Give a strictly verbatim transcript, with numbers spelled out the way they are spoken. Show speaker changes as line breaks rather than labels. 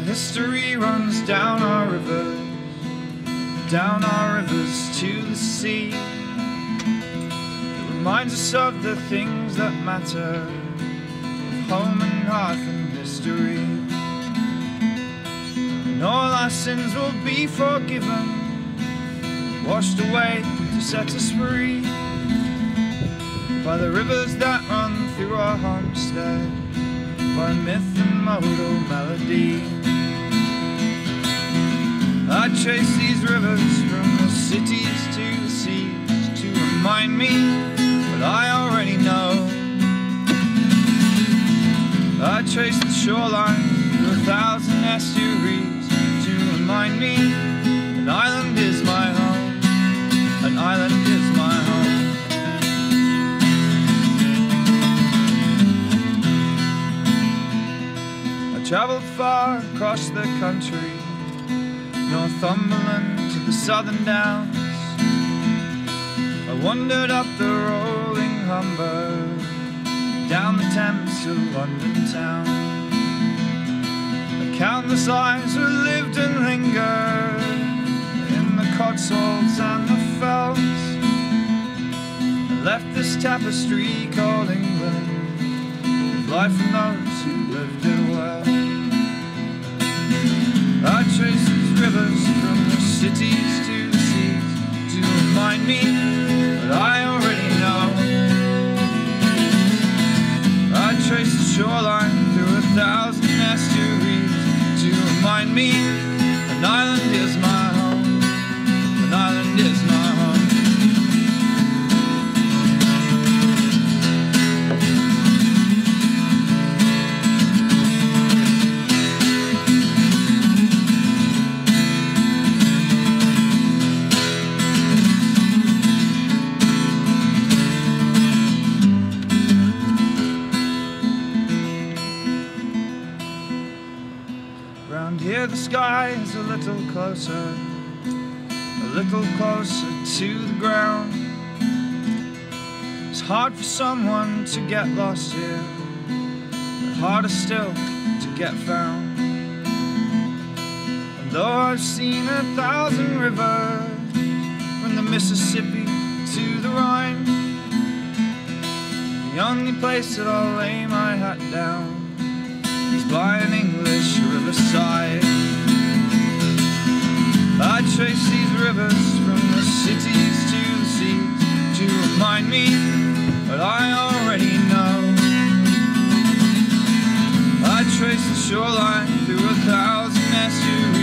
history runs down our rivers, down our rivers to the sea. It reminds us of the things that matter, of home and hearth and history. And all our sins will be forgiven, washed away to set us free by the rivers that run through our homestead, by myth and modal melody. I trace these rivers from the cities to the seas to remind me what I already know. I trace the shoreline through a thousand estuaries to remind me an island is my home, an island is my home. I travelled far across the country, Northumberland to the southern downs. I wandered up the rolling Humber, down the Thames to London town. The countless lives were lived and lingered in the Cotswolds and the fells, and left this tapestry called England, with life from those who lived it well. I trace these rivers from the cities to the seas to remind me what I already know. I trace the shoreline through a thousand estuaries to remind me an island is my home, an island is my home. Round here the sky is a little closer, a little closer to the ground. It's hard for someone to get lost here, but harder still to get found. And though I've seen a thousand rivers, from the Mississippi to the Rhine, the only place that I'll lay my hat down is by an English riverside. I trace these rivers from the cities to the seas to remind me what I already know. I trace the shoreline through a thousand estuaries